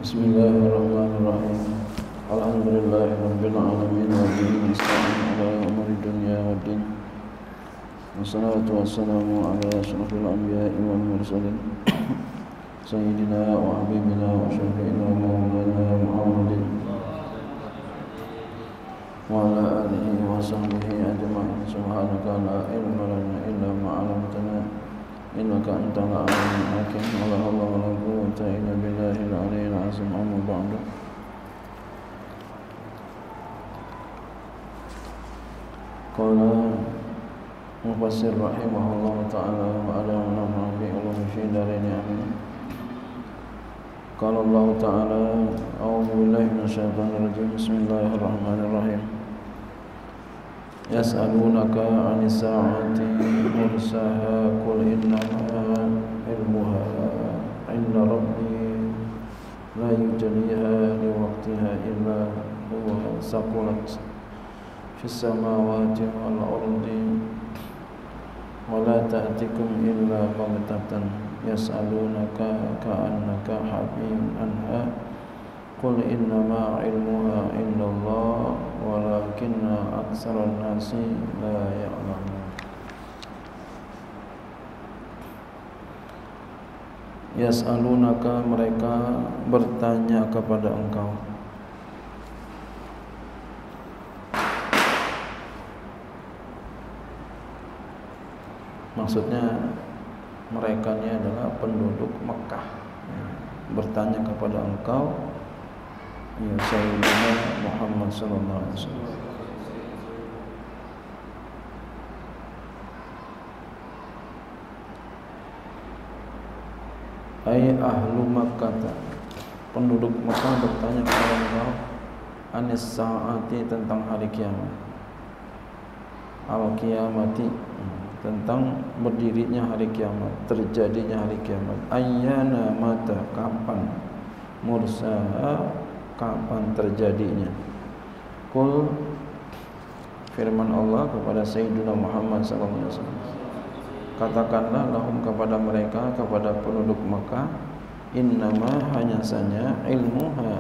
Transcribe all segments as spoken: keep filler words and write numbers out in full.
Bismillahirrahmanirrahim. Alhamdulillahirabbil alamin wa bihi nasta'in ala umuri dunya waddin. Wassalatu wassalamu ala asyrafil anbiya'i wal mursalin sayyidina wa habibina wa syafi'ina maulana Muhammadin wa ala alihi wa sahbihi ajma'in. Subhanaka la ilma lana illa ma 'allamtana innaka antal alimul hakim. Wala haula wala quwwata illa billahil aliyyil azim. Amma ba'du. Qala mufassir rahimahullah ta'ala wa ala nafa'an bi ulumi fi darin amin. Qala Allah ta'ala a'udzu billahi minasyaitonir rajim. Bismillahirrahmanirrahim. Yas'alunaka 'anis sa'ati mursaha qul innama ilmuha 'inda rabbi la yujliha liwaqtiha illa huwa saqulat fis samawati wal ardi wa la ta'tikum illa baghtatan yas'alunaka ka'annaka hafiyyun anha qul innama ilmuha indallah walakinna aktsaran nasi la ya'lamun. Yas'alunaka, mereka bertanya kepada engkau. Maksudnya mereka ini adalah penduduk Mekah, bertanya kepada engkau ya Sayyidina Muhammad sallallahu alaihi wasallam. Ai ahlu Makkah, penduduk Makkah bertanya kepada engkau anis saati, tentang hari kiamat, al kiamati, tentang berdirinya hari kiamat, terjadinya hari kiamat. Ayyana mata, kapan, mursaha, kapan terjadinya. Qul, firman Allah kepada Sayyidina Muhammad sallallahu alaihi wasallam, katakanlah lahum, kepada mereka, kepada penduduk Makkah, innama, hanya saja, ilmuha,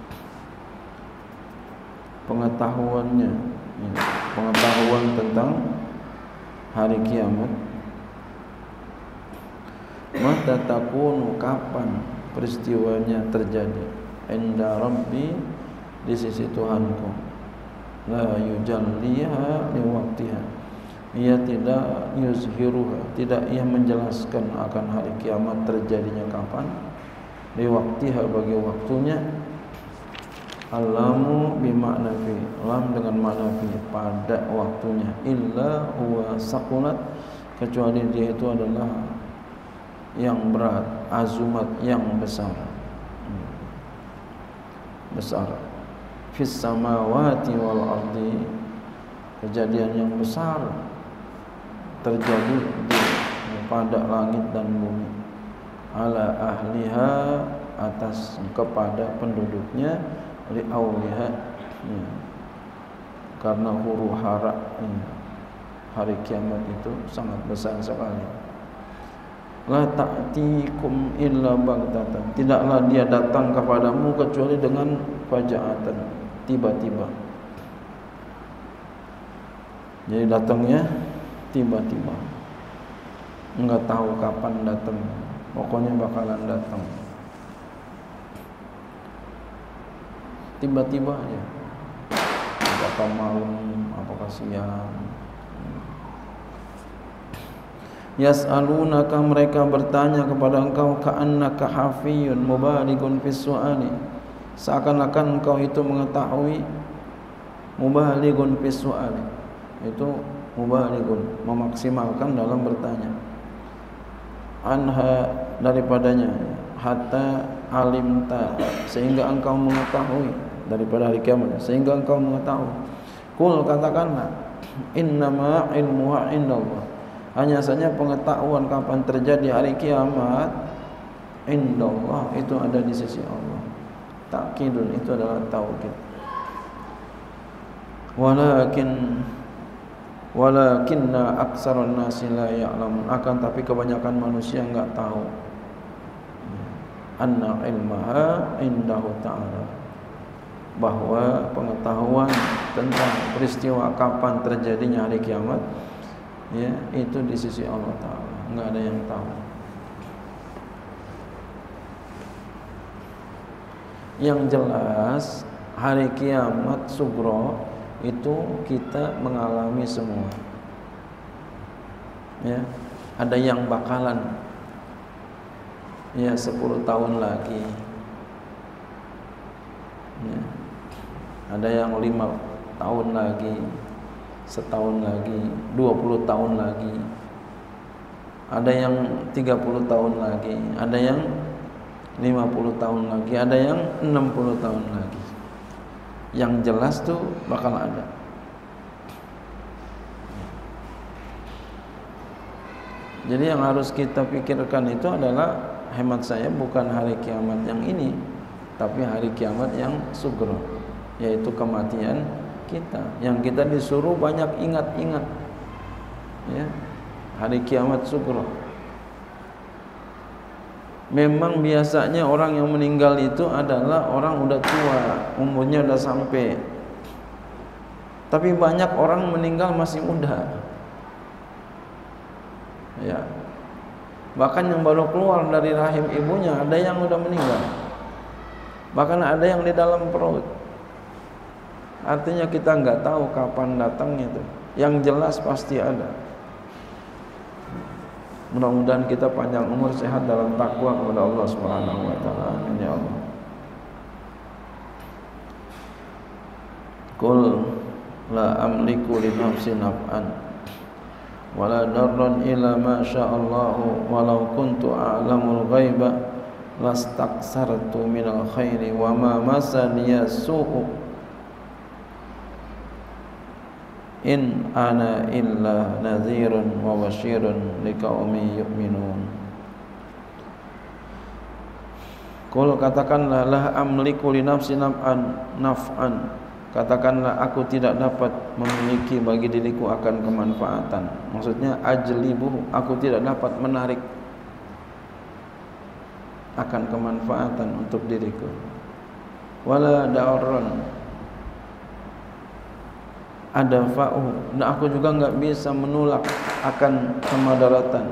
pengetahuannya, pengetahuan tentang hari kiamat. Mata takunu, kapan peristiwanya terjadi. Inda Rabbi, di sisi Tuhanku. La yujalliha liwaqtiha, ia tidak yuzhiruha, tidak ia menjelaskan akan hari kiamat terjadinya kapan. Liwaqtiha, bagi waktunya. Alamu bimakna fi, lam dengan makna fi, pada waktunya. Illa huwa saqulat, kecuali dia itu adalah yang berat, azumat, yang besar, besar. Fis samawati wal ardi, kejadian yang besar terjadi di pada langit dan bumi. Ala ahliha, atas, kepada penduduknya. Li auliha, ya, karena huru hara, ya, hari kiamat itu sangat besar sekali. La ta'tikum illa baghtatan, tidaklah dia datang kepadamu kecuali dengan fajaatan, tiba-tiba. Jadi datangnya tiba-tiba, enggak tahu kapan datang, pokoknya bakalan datang tiba-tiba aja. Apakah malam, apakah siang. Yas'alunaka, mereka bertanya kepada engkau, ka'annaka hafiyyun mubalighun fis su'ali, seakan-akan engkau itu mengetahui. Mubalighun fis su'ali, itu mubalighun, memaksimalkan dalam bertanya. Anha, daripadanya. Hatta alimta, sehingga engkau mengetahui, daripada hari kiamat, sehingga engkau mengetahui. Qul, katakanlah, innama ilmuha indallah, hanya saja pengetahuan kapan terjadi hari kiamat, indallah, itu ada di sisi Allah. Takkidun, itu adalah taukid. Walakin walakinna aktsarun nasi la ya'lamun, akan tapi kebanyakan manusia enggak tahu. anna ilmaha indahu ta'ala, bahwa pengetahuan tentang peristiwa kapan terjadinya hari kiamat, ya, itu di sisi Allah Ta'ala, enggak ada yang tahu. Yang jelas hari kiamat sugro itu kita mengalami semua, ya. Ada yang bakalan, ya, sepuluh tahun lagi, ya. Ada yang lima tahun lagi, setahun lagi, dua puluh tahun lagi, ada yang tiga puluh tahun lagi, ada yang lima puluh tahun lagi, ada yang enam puluh tahun lagi. Yang jelas tuh bakal ada. Jadi yang harus kita pikirkan itu adalah, hemat saya, bukan hari kiamat yang ini, tapi hari kiamat yang sugro, yaitu kematian kita, yang kita disuruh banyak ingat-ingat, ya, hari kiamat sugro. Memang biasanya orang yang meninggal itu adalah orang udah tua, umurnya udah sampai. Tapi banyak orang meninggal masih muda, ya. Bahkan yang baru keluar dari rahim ibunya ada yang udah meninggal, bahkan ada yang di dalam perut. Artinya kita nggak tahu kapan datangnya itu. Yang jelas pasti ada. Mudah-mudahan kita panjang umur, sehat dalam takwa kepada Allah Subhanahu wa taala. Amin ya Allah. Qul la amliku li nafsi naf'an wala darran illa ma sya'allahu walau kuntu a'lamul ghaiba lastaksartu minal khairi wa ma masaniya su'u in ana illa nadhirun wa basyirun liqaumin yu'minun. Qul, katakanlah, la amliku li nafsi naf'an naf'an, katakanlah aku tidak dapat memiliki bagi diriku akan kemanfaatan. Maksudnya ajlibuhu, aku tidak dapat menarik akan kemanfaatan untuk diriku. Wala darran ada fa'u, dan aku juga enggak bisa menolak akan kemadaratan.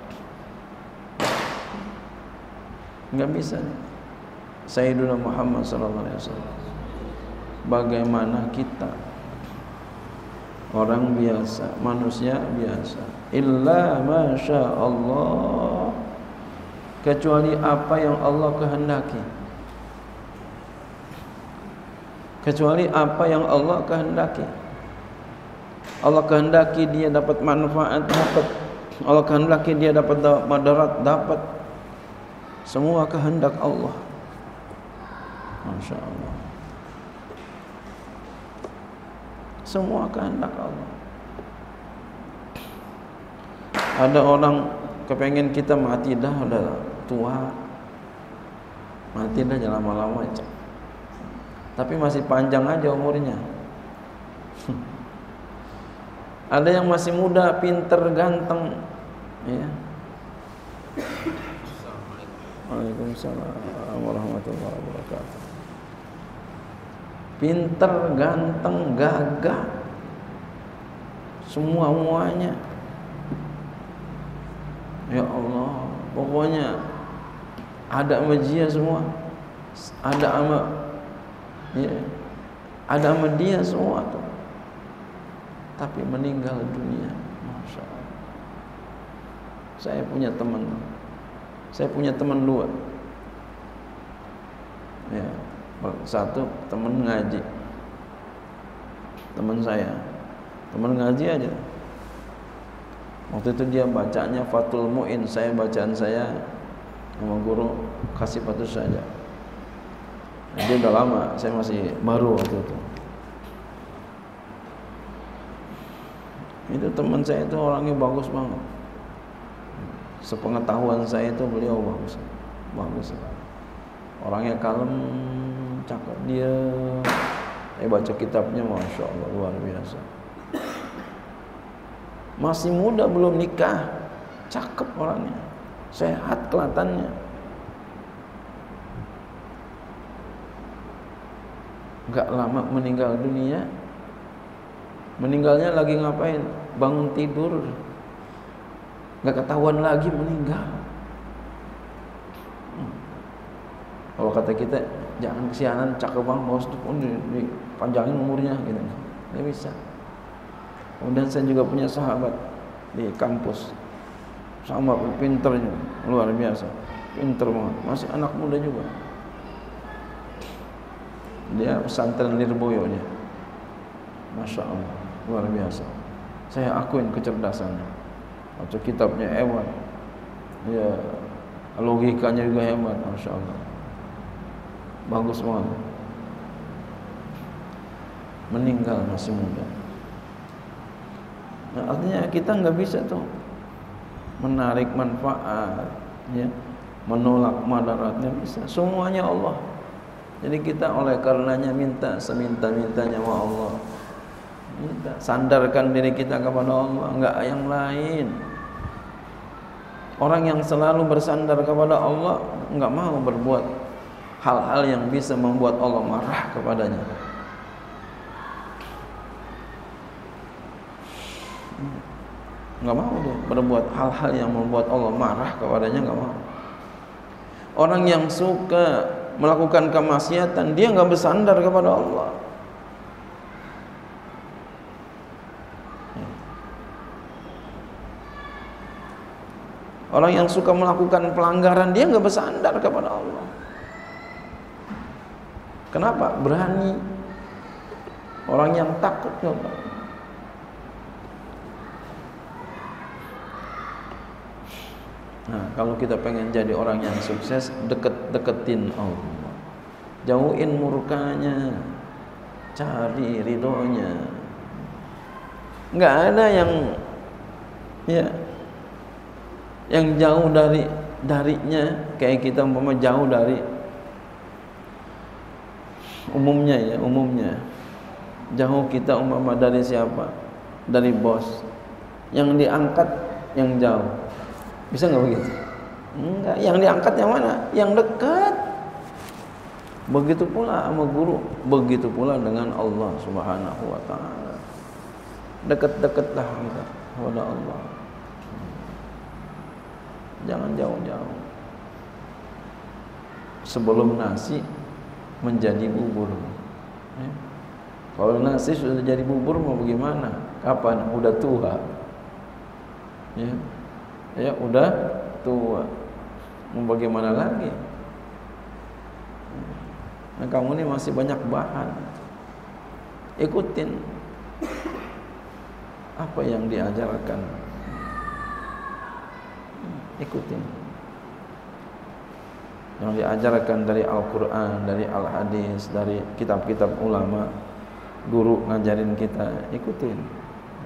Enggak bisa. Sayyiduna Muhammad sallallahu alaihi wasallam. Bagaimana kita, orang biasa, manusia biasa, illa masya Allah, kecuali apa yang Allah kehendaki. Kecuali apa yang Allah kehendaki. Allah kehendaki dia dapat manfaat, dapat. Allah kehendaki dia dapat madarat, dapat. Semua kehendak Allah. Masya Allah. Semua kehendak Allah. Ada orang kepengen kita mati dah, udah tua, mati dah jangan lama-lama aja, tapi masih panjang aja umurnya. Ada yang masih muda, pinter, ganteng, ya. Waalaikumsalam warahmatullahi wabarakatuh. Pinter, ganteng, gagah, semua-muanya. Ya Allah, pokoknya ada sama dia semua, ada sama, ya, ada sama dia semua tuh. Tapi meninggal dunia. Masya Allah. Saya punya teman, saya punya teman dua, ya. Satu teman ngaji, teman saya, teman ngaji aja. Waktu itu dia bacanya Fathul Mu'in, saya bacaan saya sama guru kasih patus saja. Dia udah lama, saya masih baru waktu itu. Itu teman saya itu orangnya bagus banget. Sepengetahuan saya itu beliau bagus, bagus. Orangnya kalem, cakep dia. Saya baca kitabnya, masya Allah, luar biasa. Masih muda, belum nikah, cakep orangnya, sehat kelihatannya. enggak lama meninggal dunia. Meninggalnya lagi ngapain? Bangun tidur, enggak ketahuan lagi meninggal. hmm. Kalau kata kita, jangan kesianan, cakep banget bos tuh pun dipanjangin umurnya gitu, nggak bisa. Kemudian saya juga punya sahabat di kampus, sama pinternya, luar biasa, pinter banget, masih anak muda juga. Dia pesantren Lirboyo dia, masya Allah, luar biasa. Saya akuin kecerdasannya, baca kitabnya hebat, ya logikanya juga hebat, masya Allah, bagus banget. Meninggal masih muda. Nah, artinya kita nggak bisa tuh menarik manfaat, ya, menolak madaratnya bisa. Semuanya Allah. Jadi kita oleh karenanya minta seminta-mintanya sama Allah. Minta, sandarkan diri kita kepada Allah, enggak yang lain. Orang yang selalu bersandar kepada Allah enggak mau berbuat hal-hal yang bisa membuat Allah marah kepadanya. Enggak mau dia berbuat hal-hal yang membuat Allah marah kepadanya, enggak mau. Orang yang suka melakukan kemaksiatan, dia enggak bersandar kepada Allah. Orang yang suka melakukan pelanggaran, dia enggak bersandar kepada Allah. Kenapa? Berani. Orang yang takut kepada Allah. Nah, kalau kita pengen jadi orang yang sukses, deket-deketin Allah, jauhin murkanya, cari ridhonya. Nggak ada yang ya yang jauh dari darinya, kayak kita umpama jauh dari umumnya ya umumnya jauh kita umpama dari siapa? Dari bos. Yang diangkat yang jauh. Bisa nggak begitu? Enggak. Yang diangkat yang mana? Yang dekat. Begitu pula sama guru, begitu pula dengan Allah Subhanahu wa taala. Dekat-dekatlah kita kepada Allah. Jangan jauh-jauh. Sebelum nasi menjadi bubur. Ya. Kalau nasi sudah jadi bubur mau bagaimana? Kapan? Udah tua. Ya. Ya udah tua, mau bagaimana lagi? Nah, kamu ini masih banyak bahan, ikutin apa yang diajarkan, ikutin yang diajarkan dari Al-Quran, dari Al-Hadis, dari kitab-kitab ulama, guru ngajarin kita, ikutin.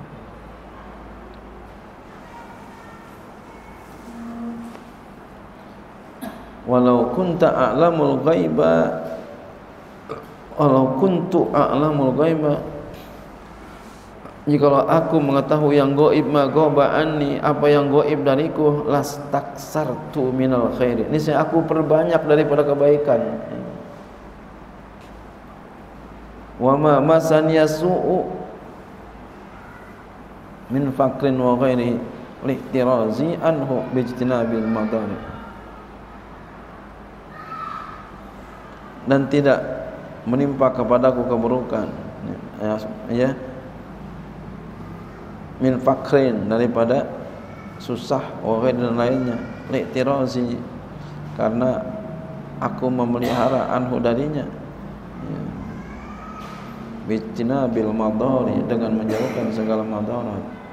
Walau kunta a'lamul ghaiba Walau kuntu a'lamul ghaiba, jikalau aku mengetahui yang gaib ma ghaba anni, apa yang gaib dariku, lastaksartu minal khairi, ini saya aku perbanyak daripada kebaikan. Wa ma masaniya su'u min faqrin wa ghairihi lihtirazi anhu bijtinabil madari, dan tidak menimpa kepadaku keburukan ya, ya min fakrin, daripada susah, wa dan lainnya, li'tirazi, karena aku memelihara anhu darinya, ya, bijtinabil madari, dengan menjauhkan segala madarat.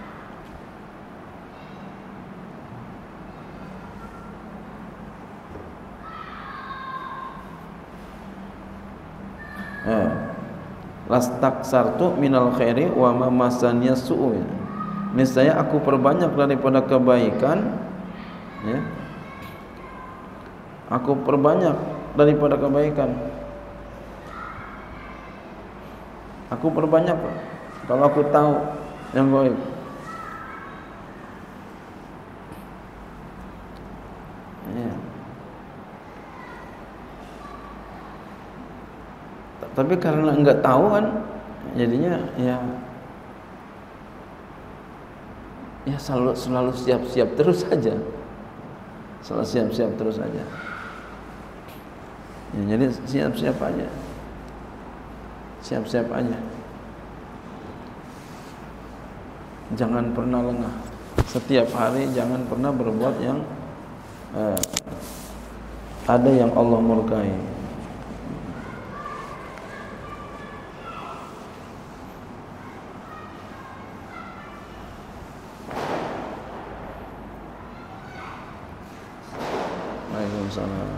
Eh, lastaksartu minal khairi wa ma masaniya su'u, niscaya aku perbanyak daripada kebaikan, ya, aku perbanyak daripada kebaikan, aku perbanyak kalau aku tahu yang gaib. Ya. Tapi karena enggak tahu kan, jadinya ya ya selalu selalu siap-siap terus saja, selalu siap-siap terus saja. Ya, jadi siap-siap aja, siap-siap aja. Jangan pernah lengah. Setiap hari jangan pernah berbuat yang eh, ada yang Allah murkai. Waalaikumsalam.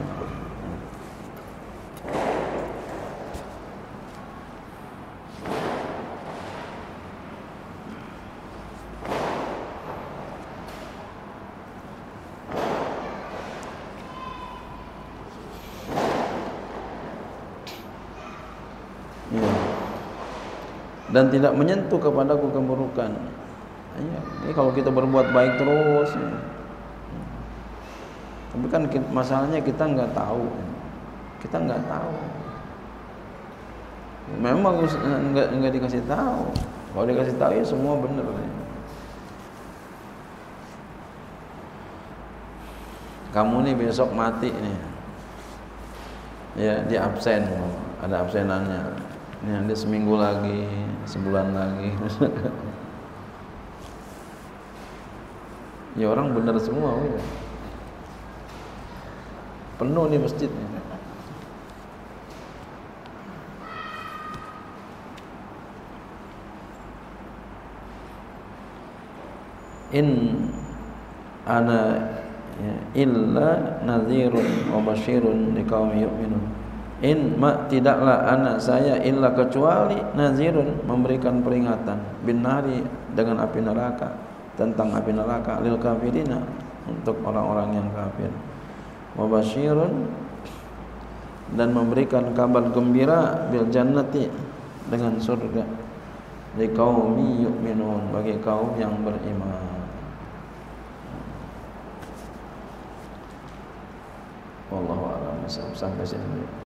Ya. Dan tidak menyentuh kepadaku keburukan. Ya. Ini kalau kita berbuat baik terus. Ya. Tapi kan masalahnya kita nggak tahu, kita nggak tahu. Memang nggak nggak dikasih tahu. Kalau dikasih tahu ya semua benar. Kamu nih besok mati nih, ya di absen, ada absenannya. Ini ada seminggu lagi, sebulan lagi. Ya orang benar semua, ya. Penuh nih masjidnya. In ana ya, illa nadhirun wa basyirun liqaumin yu'minun. In ma tidaklah anak saya illa kecuali nazirun memberikan peringatan binari dengan api neraka, tentang api neraka lil kafirina untuk orang-orang yang kafir. Wa basyirun dan memberikan kabar gembira bil jannati dengan surga liqaumi yu'minun bagi kaum yang beriman. Wallahu a'lam. Sampai sini.